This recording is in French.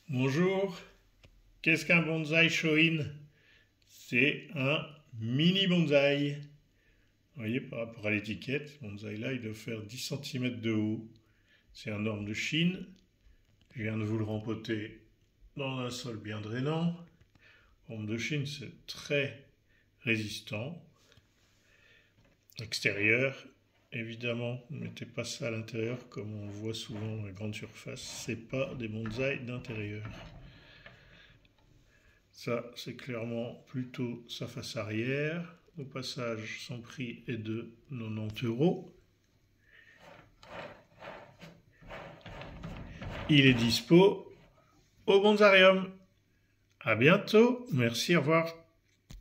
Bonjour, qu'est-ce qu'un bonsaï Shoin? C'est un mini bonsaï. Vous voyez, par rapport à l'étiquette, ce bonsaï-là, il doit faire 10 cm de haut. C'est un orme de Chine. Je viens de vous le rempoter dans un sol bien drainant. Orme de Chine, c'est très résistant. Extérieur, évidemment, ne mettez pas ça à l'intérieur comme on le voit souvent dans les grandes surfaces. C'est pas des bonsaïs d'intérieur. Ça, c'est clairement plutôt sa face arrière. Au passage, son prix est de 90 €. Il est dispo au Bonsarium. À bientôt. Merci, au revoir.